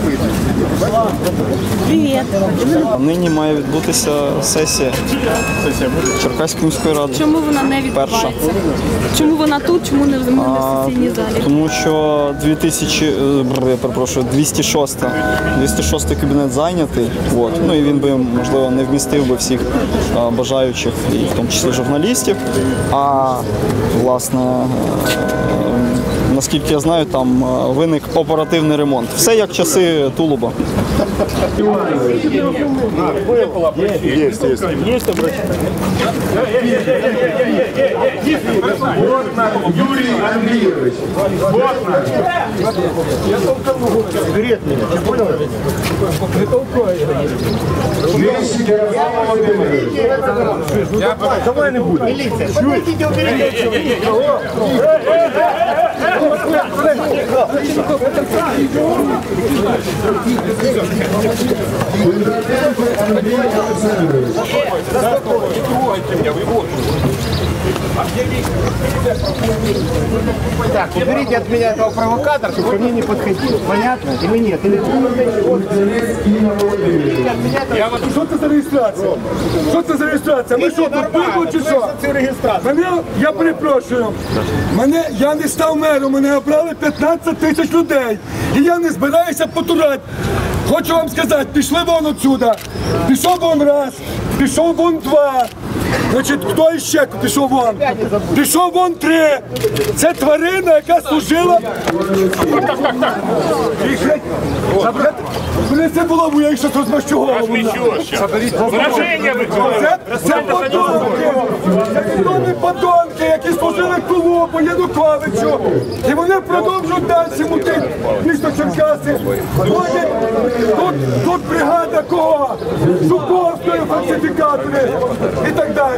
Привіт. Нині має відбутися сесія Черкаської міської ради. Чому вона не відбувається? Чому вона тут, чому не в сесійній залі? Тому що 206 кабінет зайнятий, ну і він би, можливо, не вмістив би всіх бажаючих, і в тому числі журналістів. А, власне, наскільки я знаю, там виник оперативний ремонт. Все як часи Тулуба. Есть обращение. Юрий Андреевич. Берет меня, ты понял? Не толкай. Давай не будем. Милиция, подойдите, уберите. Так, уберите от меня этого провокатора, чтобы ко мне не подходил. Понятно? Или нет? Или... Що це за реєстрація? Що це за реєстрація? Ми що, тут прийдемо чи що? Я перепрошую. Я не став мером, мене обрали 15 тисяч людей. І я не збираюся потурати. Хочу вам сказати, пішли вон отсюда. Пішов вон раз, пішов вон два. Значить, хто іще пішов вон? Пішов вон 3. Це тварина, яка служила... Принеси булаву, я їх щось розмащу голову. Це подонки. Це відомі подонки, які служили Тулубу, Януковичу. І вони продовжують далі мутити місто Черкаси. Тут бригада кого? Жуковської фальсифікатори і так далі.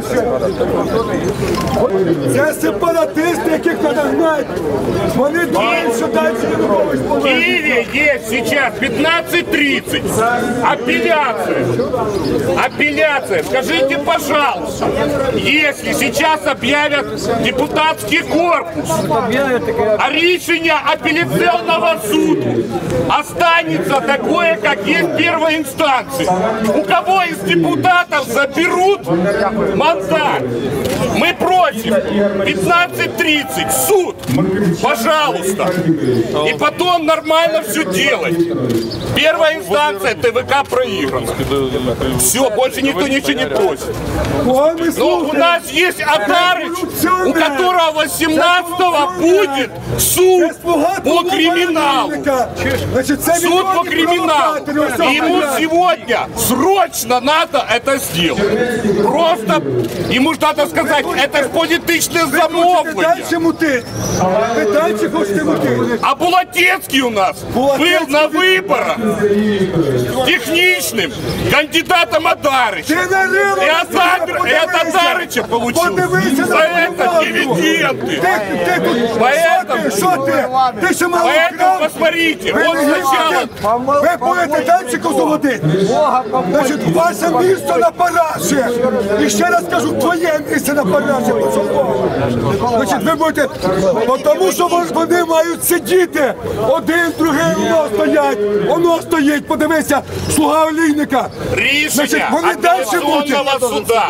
Це сепаратисти, яких треба гнати. Вони думають, що далі Янукович повернеться. В Киеве есть сейчас 15:30. Апелляция. Апелляция. Скажите, пожалуйста, если сейчас объявят депутатский корпус, а решение апелляционного суду останется такое, как есть первой инстанции, у кого из депутатов заберут мандат? Мы просим 15:30 суд, пожалуйста, и потом нормально все делать. Первая инстанция ТВК проиграна. Все, больше никто ничего не просит. Но у нас есть Атарыч, у которого 18-го будет суд по криминалу. Суд по криминалу. И ему сегодня срочно надо это сделать. Просто ему надо сказать, это ж політичне замовлення. А Булатецкий у нас был на выборах техничным кандидатом Атарыча. И от Атарыча получил за это дивиденды. Поэтому посмотрите, вот сначала... Ви будете дальчику заводити? Значить, ваше місто на параші. І ще раз кажу, твоє місце на параші. Значить, ви будете... Тому що вони мають сидіти. Один, другий, воно стоять. Воно стоїть, подивися, слуга олійника. Рішення апелляционного суда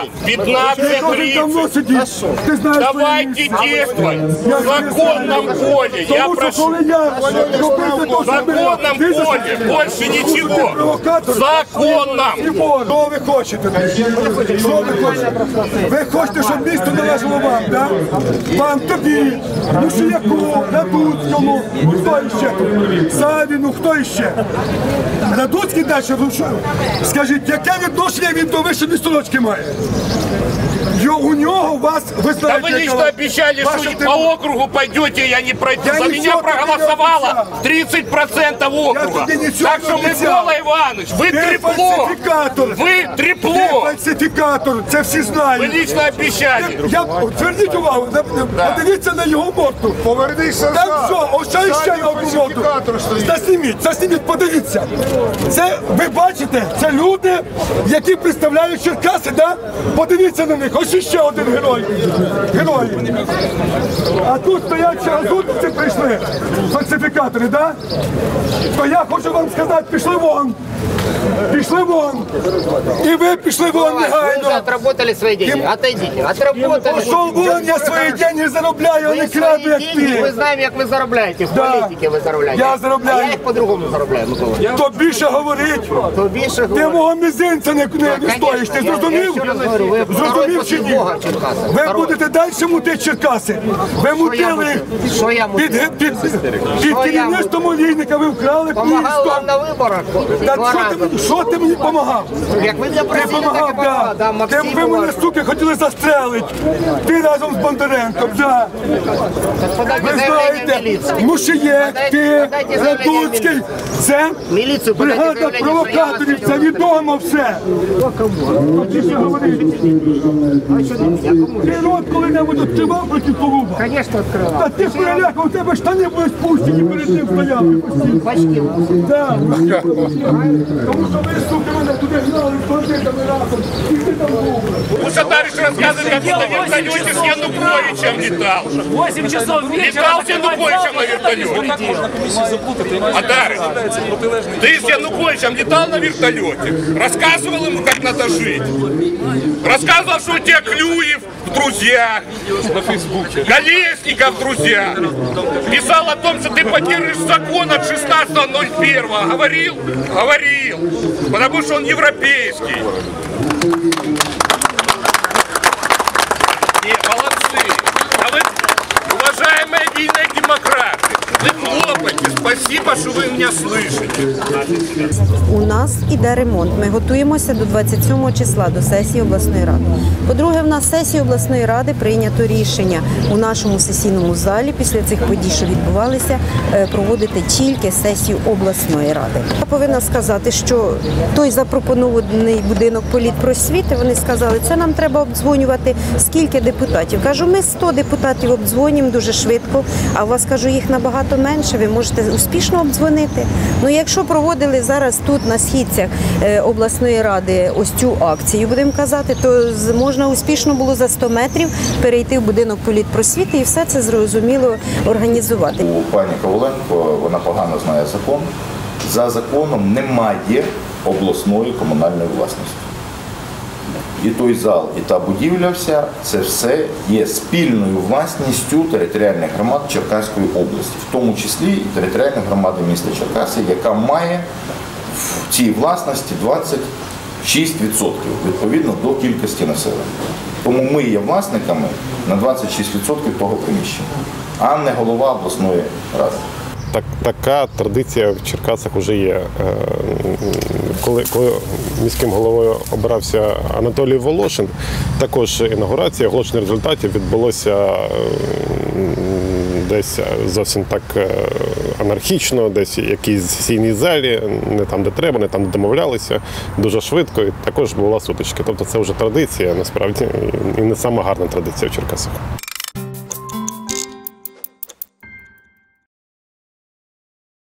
15:30. Давайте действовать в законном поле. Я прошу. В законном поле. Больше ничего. Законном. Що ви хочете? Що ви хочете? Ви хочете, щоб місто належало вам, так? Вам, тобі, Мушияку, Радуцькому, хто іще? Савіну, хто іще? Радуцький далі врушив. Скажіть, яке відношення він до вищої місточки має? У нього вас, ви знаєте, да вы лично обещали, что по округу пойдете, я не пройду. За меня проголосовало 30% округа. Так что, Микола Иванович, вы трепло. Вы трепло. Ти фальсифікатор, це всі знають. Ви лично обіцяли. Зверніть увагу, подивіться на його морду. Повернися там що, ось ще на одну морду. Засніміть, подивіться. Це, ви бачите, це люди, які представляють Черкаси, да? Подивіться на них, ось ще один герой. Герой. А тут стоять ще газутниці прийшли, фальсифікатори, так? То я хочу вам сказати, пішли вон. Пішли вон. І ви пішли вон Вы уже негайно. отработали свои деньги. Отойдите. Отработали. Пішов вон, я свої деньги заробляю, а не краду, як деньги, мы ти. знаем, как вы заробляете. В Да. политике вы заробляете. Я заробляю. А я их по-другому заробляю, Микола. То більше говорить. То більше Ти говорить. мого мізинця не стоїш, ти зрозумів? Я ще раз говорю, ви Зрозумів чи ні? Бога Черкаси. Ви Второй. будете далі мутити Черкаси. Ви мутили Що я мутив? під керівництвом олійника, ви вкрали Помагав вам місто. на виборах Та два рази. що ти мені допомагав? Як ви для Ти просили, так і допомагав, помагав. Да, так. Максим Ви мене, ваш. суки, хотіли застрелити. Ти разом з Бондаренком, так. Подайте Ви заявление в знаєте, милицию. Мушиєк, ти, Подайте заявление в Радуцький, милицию. це Міліцію подайте бригада заявлення, що я вас провокаторів, це не відомо все. Ти ще говориш, ти рот коли-небудь відкривав проти Колуба? Конечно, открывал. Та ти перелякав, у тебе штани були спущені, перед ним стояли постійно. Почти. Да. Тому що ви, суки, мене туди гнали з бандитами разом. І ти там був. Пусть товарищ рассказывает, как он на вертолете с Януковичем летал. 8 часов вечера. Летал с Януковичем на вертолете. Адарыч, ты с Януковичем летал на вертолете? Рассказывал ему, как надо жить? Рассказывал, что у тебя Клюев в друзьях, Колесников в друзьях. Писал о том, что ты поддерживаешь закон от 16.01. Говорил? Говорил. Потому что он европейский. Не, молодцы. А вы, уважаемые идейные демократы, вы хлопайте. Спасибо, что вы меня слышите. У нас іде ремонт. Ми готуємося до 27 числа, до сесії обласної ради. По-друге, в нас сесії обласної ради прийнято рішення у нашому сесійному залі після цих подій, що відбувалися, проводити тільки сесію обласної ради. Я повинна сказати, що той запропонований будинок політпросвіти, вони сказали, це нам треба обдзвонювати скільки депутатів. Кажу, ми 100 депутатів обдзвонюємо дуже швидко, а у вас, кажу, їх набагато менше, ви можете успішно обдзвонити. Ну, якщо проводили зараз тут на східцях обласної ради ось цю акцію, будемо казати, то можна успішно було за 100 метрів перейти в будинок політпросвіти і все це зрозуміло організувати. Пані Коваленко, вона погано знає закон. За законом немає обласної комунальної власності. І той зал, і та будівля вся, це все є спільною власністю територіальних громад Черкаської області, в тому числі і територіальної громади міста Черкаси, яка має в цій власності 26% відповідно до кількості населення. Тому ми є власниками на 26% того приміщення, а не голова обласної ради. Така традиція в Черкасах вже є. Коли міським головою обирався Анатолій Волошин, також інаугурація, оголошення результатів відбулося десь зовсім так анархічно, десь в якійсь сесійній залі, не там, де треба, не там, де домовлялися, дуже швидко, і також була сутичка. Тобто це вже традиція, насправді, і не сама гарна традиція в Черкасах.